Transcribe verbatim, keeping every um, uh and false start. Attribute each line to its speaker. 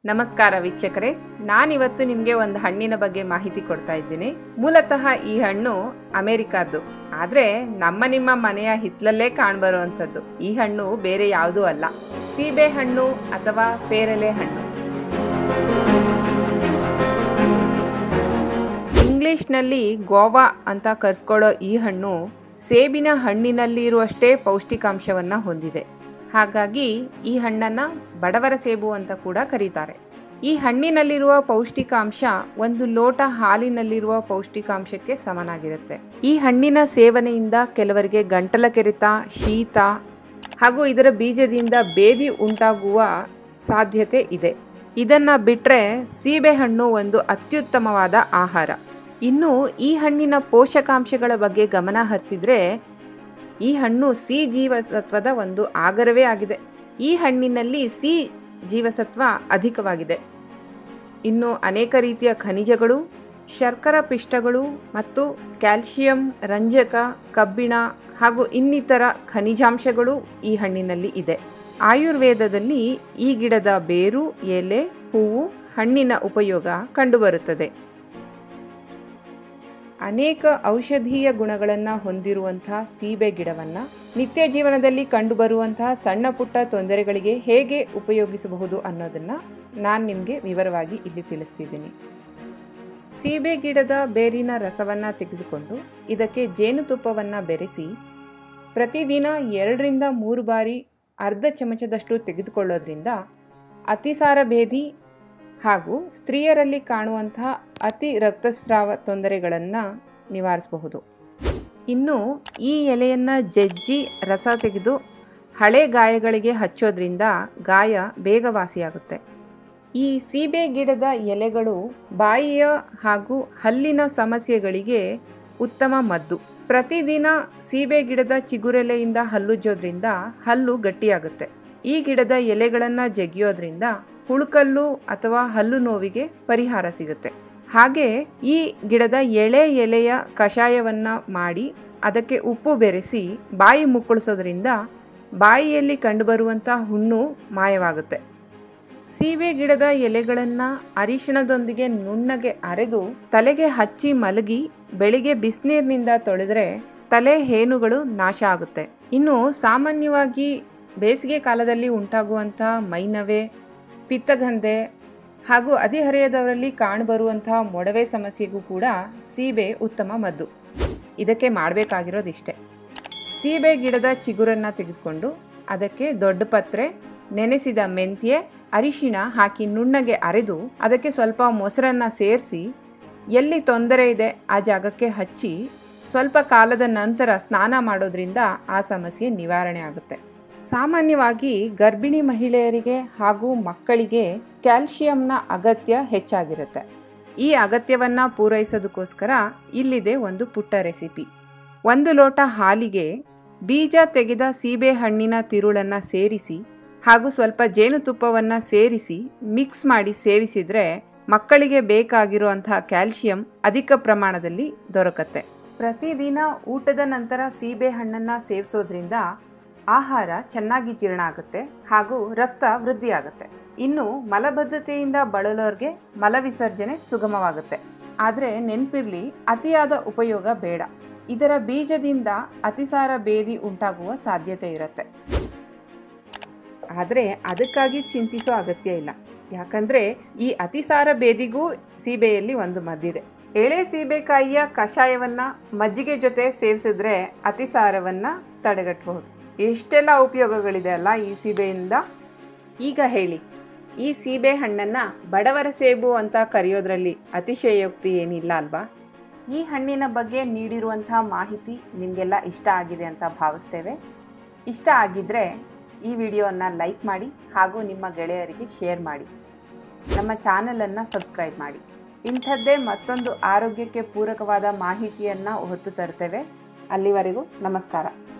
Speaker 1: ನಮಸ್ಕಾರ ವೀಕ್ಷಕರೇ, ನಾನಿವತ್ತು ನಿಮಗೆ ಒಂದು ಹಣ್ಣಿನ ಬಗ್ಗೆ ಮಾಹಿತಿ ಕೊಡ್ತಾ ಇದ್ದೀನಿ. ಮೂಲತಃ ಈ ಹಣ್ಣು ಅಮೆರಿಕಾದ್ದು, ಆದರೆ ನಮ್ಮ ನಿಮ್ಮ ಮನೆಯ ಹಿತ್ತಲಲ್ಲೇ ಕಾಣಬರುವಂಥದ್ದು. ಈ ಹಣ್ಣು ಬೇರೆ ಯಾವುದೂ ಅಲ್ಲ, ಸೀಬೆ ಹಣ್ಣು ಅಥವಾ ಪೇರಲೆ ಹಣ್ಣು. ಇಂಗ್ಲಿಷ್ನಲ್ಲಿ ಗೋವಾ ಅಂತ ಕರೆಸ್ಕೊಳ್ಳೋ ಈ ಹಣ್ಣು ಸೇಬಿನ ಹಣ್ಣಿನಲ್ಲಿ ಇರುವಷ್ಟೇ ಪೌಷ್ಟಿಕಾಂಶವನ್ನು ಹೊಂದಿದೆ. ಹಾಗಾಗಿ ಈ ಹಣ್ಣನ್ನು ಬಡವರ ಸೇಬು ಅಂತ ಕೂಡ ಕರೀತಾರೆ. ಈ ಹಣ್ಣಿನಲ್ಲಿರುವ ಪೌಷ್ಟಿಕಾಂಶ ಒಂದು ಲೋಟ ಹಾಲಿನಲ್ಲಿರುವ ಪೌಷ್ಟಿಕಾಂಶಕ್ಕೆ ಸಮನಾಗಿರುತ್ತೆ. ಈ ಹಣ್ಣಿನ ಸೇವನೆಯಿಂದ ಕೆಲವರಿಗೆ ಗಂಟಲ ಕೆರೆತ, ಶೀತ ಹಾಗೂ ಇದರ ಬೀಜದಿಂದ ಬೇದಿ ಉಂಟಾಗುವ ಸಾಧ್ಯತೆ ಇದೆ. ಇದನ್ನು ಬಿಟ್ಟರೆ ಸೀಬೆ ಹಣ್ಣು ಒಂದು ಅತ್ಯುತ್ತಮವಾದ ಆಹಾರ. ಇನ್ನು ಈ ಹಣ್ಣಿನ ಪೋಷಕಾಂಶಗಳ ಬಗ್ಗೆ ಗಮನ ಹರಿಸಿದ್ರೆ ಈ ಹಣ್ಣು ಸಿ ಜೀವಸತ್ವದ ಒಂದು ಆಗರವೇ ಆಗಿದೆ. ಈ ಹಣ್ಣಿನಲ್ಲಿ ಸಿ ಜೀವಸತ್ವ ಅಧಿಕವಾಗಿದೆ. ಇನ್ನು ಅನೇಕ ರೀತಿಯ ಖನಿಜಗಳು, ಶರ್ಕರ ಪಿಷ್ಟಗಳು ಮತ್ತು ಕ್ಯಾಲ್ಸಿಯಂ, ರಂಜಕ, ಕಬ್ಬಿಣ ಹಾಗೂ ಇನ್ನಿತರ ಖನಿಜಾಂಶಗಳು ಈ ಹಣ್ಣಿನಲ್ಲಿ ಇದೆ. ಆಯುರ್ವೇದದಲ್ಲಿ ಈ ಗಿಡದ ಬೇರು, ಎಲೆ, ಹೂವು, ಹಣ್ಣಿನ ಉಪಯೋಗ ಕಂಡುಬರುತ್ತದೆ. ಅನೇಕ ಔಷಧೀಯ ಗುಣಗಳನ್ನು ಹೊಂದಿರುವಂತಹ ಸೀಬೆ ಗಿಡವನ್ನು ನಿತ್ಯ ಜೀವನದಲ್ಲಿ ಕಂಡುಬರುವಂತಹ ಸಣ್ಣ ಪುಟ್ಟ ತೊಂದರೆಗಳಿಗೆ ಹೇಗೆ ಉಪಯೋಗಿಸಬಹುದು ಅನ್ನೋದನ್ನು ನಾನು ನಿಮಗೆ ವಿವರವಾಗಿ ಇಲ್ಲಿ ತಿಳಿಸ್ತಿದ್ದೀನಿ. ಸೀಬೆ ಗಿಡದ ಬೇರಿನ ರಸವನ್ನು ತೆಗೆದುಕೊಂಡು ಇದಕ್ಕೆ ಜೇನುತುಪ್ಪವನ್ನು ಬೆರೆಸಿ ಪ್ರತಿದಿನ ಎರಡರಿಂದ ಮೂರು ಬಾರಿ ಅರ್ಧ ಚಮಚದಷ್ಟು ತೆಗೆದುಕೊಳ್ಳೋದ್ರಿಂದ ಅತಿಸಾರ ಭೇದಿ ಹಾಗೂ ಸ್ತ್ರೀಯರಲ್ಲಿ ಕಾಣುವಂತಹ ಅತಿ ರಕ್ತಸ್ರಾವ ತೊಂದರೆಗಳನ್ನು ನಿವಾರಿಸಬಹುದು. ಇನ್ನು ಈ ಎಲೆಯನ್ನು ಜಜ್ಜಿ ರಸ ತೆಗೆದು ಹಳೆ ಗಾಯಗಳಿಗೆ ಹಚ್ಚೋದ್ರಿಂದ ಗಾಯ ಬೇಗ ವಾಸಿಯಾಗುತ್ತೆ. ಈ ಸೀಬೆ ಗಿಡದ ಎಲೆಗಳು ಬಾಯಿಯ ಹಾಗೂ ಹಲ್ಲಿನ ಸಮಸ್ಯೆಗಳಿಗೆ ಉತ್ತಮ ಮದ್ದು. ಪ್ರತಿದಿನ ಸೀಬೆ ಗಿಡದ ಚಿಗುರೆಲೆಯಿಂದ ಹಲ್ಲುಜ್ಜೋದ್ರಿಂದ ಹಲ್ಲು ಗಟ್ಟಿಯಾಗುತ್ತೆ. ಈ ಗಿಡದ ಎಲೆಗಳನ್ನು ಜಗಿಯೋದ್ರಿಂದ ಹುಳುಕಲ್ಲು ಅಥವಾ ಹಲ್ಲು ನೋವಿಗೆ ಪರಿಹಾರ ಸಿಗುತ್ತೆ. ಹಾಗೆ ಈ ಗಿಡದ ಎಳೆ ಎಲೆಯ ಕಷಾಯವನ್ನು ಮಾಡಿ ಅದಕ್ಕೆ ಉಪ್ಪು ಬೆರೆಸಿ ಬಾಯಿ ಮುಕ್ಕಳಿಸೋದ್ರಿಂದ ಬಾಯಿಯಲ್ಲಿ ಕಂಡುಬರುವಂಥ ಹುಣ್ಣು ಮಾಯವಾಗುತ್ತೆ. ಸೀಬೆ ಗಿಡದ ಎಲೆಗಳನ್ನು ಅರಿಶಿಣದೊಂದಿಗೆ ನುಣ್ಣಗೆ ಅರೆದು ತಲೆಗೆ ಹಚ್ಚಿ ಮಲಗಿ ಬೆಳಿಗ್ಗೆ ಬಿಸಿನೀರಿನಿಂದ ತೊಳೆದರೆ ತಲೆ ಹೇನುಗಳು ನಾಶ ಆಗುತ್ತೆ. ಇನ್ನು ಸಾಮಾನ್ಯವಾಗಿ ಬೇಸಿಗೆ ಕಾಲದಲ್ಲಿ ಉಂಟಾಗುವಂಥ ಮೈನವೆ, ಪಿತ್ತಗಂಧೆ ಹಾಗೂ ಹದಿಹರೆಯದವರಲ್ಲಿ ಕಾಣಬರುವಂತಹ ಮೊಡವೆ ಸಮಸ್ಯೆಗೂ ಕೂಡ ಸೀಬೆ ಉತ್ತಮ ಮದ್ದು. ಇದಕ್ಕೆ ಮಾಡಬೇಕಾಗಿರೋದಿಷ್ಟೇ: ಸೀಬೆ ಗಿಡದ ಚಿಗುರನ್ನು ತೆಗೆದುಕೊಂಡು ಅದಕ್ಕೆ ದೊಡ್ಡ ಪತ್ರೆ, ನೆನೆಸಿದ ಮೆಂತ್ಯೆ, ಅರಿಶಿಣ ಹಾಕಿ ನುಣ್ಣಗೆ ಅರೆದು ಅದಕ್ಕೆ ಸ್ವಲ್ಪ ಮೊಸರನ್ನು ಸೇರಿಸಿ ಎಲ್ಲಿ ತೊಂದರೆ ಇದೆ ಆ ಜಾಗಕ್ಕೆ ಹಚ್ಚಿ ಸ್ವಲ್ಪ ಕಾಲದ ನಂತರ ಸ್ನಾನ ಮಾಡೋದ್ರಿಂದ ಆ ಸಮಸ್ಯೆ ನಿವಾರಣೆ ಆಗುತ್ತೆ. ಸಾಮಾನ್ಯವಾಗಿ ಗರ್ಭಿಣಿ ಮಹಿಳೆಯರಿಗೆ ಹಾಗೂ ಮಕ್ಕಳಿಗೆ ಕ್ಯಾಲ್ಸಿಯಂನ ಅಗತ್ಯ ಹೆಚ್ಚಾಗಿರುತ್ತೆ. ಈ ಅಗತ್ಯವನ್ನು ಪೂರೈಸೋದಕ್ಕೋಸ್ಕರ ಇಲ್ಲಿದೆ ಒಂದು ಪುಟ್ಟ ರೆಸಿಪಿ. ಒಂದು ಲೋಟ ಹಾಲಿಗೆ ಬೀಜ ತೆಗೆದ ಸೀಬೆ ಹಣ್ಣಿನ ತಿರುಳನ್ನು ಸೇರಿಸಿ ಹಾಗೂ ಸ್ವಲ್ಪ ಜೇನುತುಪ್ಪವನ್ನು ಸೇರಿಸಿ ಮಿಕ್ಸ್ ಮಾಡಿ ಸೇವಿಸಿದರೆ ಮಕ್ಕಳಿಗೆ ಬೇಕಾಗಿರುವಂತಹ ಕ್ಯಾಲ್ಸಿಯಂ ಅಧಿಕ ಪ್ರಮಾಣದಲ್ಲಿ ದೊರಕತ್ತೆ. ಪ್ರತಿದಿನ ಊಟದ ನಂತರ ಸೀಬೆ ಹಣ್ಣನ್ನು ಸೇವಿಸೋದ್ರಿಂದ ಆಹಾರ ಚೆನ್ನಾಗಿ ಜೀರ್ಣ ಆಗುತ್ತೆ ಹಾಗೂ ರಕ್ತ ವೃದ್ಧಿಯಾಗುತ್ತೆ. ಇನ್ನು ಮಲಬದ್ಧತೆಯಿಂದ ಬಳಲೋರ್ಗೆ ಮಲವಿಸರ್ಜನೆ ಸುಗಮವಾಗುತ್ತೆ. ಆದರೆ ನೆನಪಿರಲಿ, ಅತಿಯಾದ ಉಪಯೋಗ ಬೇಡ. ಇದರ ಬೀಜದಿಂದ ಅತಿಸಾರ ಬೇದಿ ಉಂಟಾಗುವ ಸಾಧ್ಯತೆ ಇರುತ್ತೆ. ಆದರೆ ಅದಕ್ಕಾಗಿ ಚಿಂತಿಸೋ ಅಗತ್ಯ ಇಲ್ಲ, ಯಾಕಂದರೆ ಈ ಅತಿಸಾರ ಬೇದಿಗೂ ಸೀಬೆಯಲ್ಲಿ ಒಂದು ಮದ್ದಿದೆ. ಎಳೆ ಸೀಬೆಕಾಯಿಯ ಕಷಾಯವನ್ನು ಮಜ್ಜಿಗೆ ಜೊತೆ ಸೇವಿಸಿದ್ರೆ ಅತಿಸಾರವನ್ನು ತಡೆಗಟ್ಟಬಹುದು. ಎಷ್ಟೆಲ್ಲ ಉಪಯೋಗಗಳಿದೆ ಅಲ್ಲ ಈ ಸೀಬೆಯಿಂದ. ಈಗ ಹೇಳಿ, ಈ ಸೀಬೆ ಹಣ್ಣನ್ನು ಬಡವರ ಸೇಬು ಅಂತ ಕರೆಯೋದ್ರಲ್ಲಿ ಅತಿಶಯೋಕ್ತಿ ಏನಿಲ್ಲ ಅಲ್ವಾ? ಈ ಹಣ್ಣಿನ ಬಗ್ಗೆ ನೀಡಿರುವಂಥ ಮಾಹಿತಿ ನಿಮಗೆಲ್ಲ ಇಷ್ಟ ಆಗಿದೆ ಅಂತ ಭಾವಿಸ್ತೇವೆ. ಇಷ್ಟ ಆಗಿದ್ದರೆ ಈ ವಿಡಿಯೋವನ್ನು ಲೈಕ್ ಮಾಡಿ ಹಾಗೂ ನಿಮ್ಮ ಗೆಳೆಯರಿಗೆ ಶೇರ್ ಮಾಡಿ. ನಮ್ಮ ಚಾನಲನ್ನು ಸಬ್ಸ್ಕ್ರೈಬ್ ಮಾಡಿ. ಇಂಥದ್ದೇ ಮತ್ತೊಂದು ಆರೋಗ್ಯಕ್ಕೆ ಪೂರಕವಾದ ಮಾಹಿತಿಯನ್ನು ಹೊತ್ತು ತರ್ತೇವೆ. ಅಲ್ಲಿವರೆಗೂ ನಮಸ್ಕಾರ.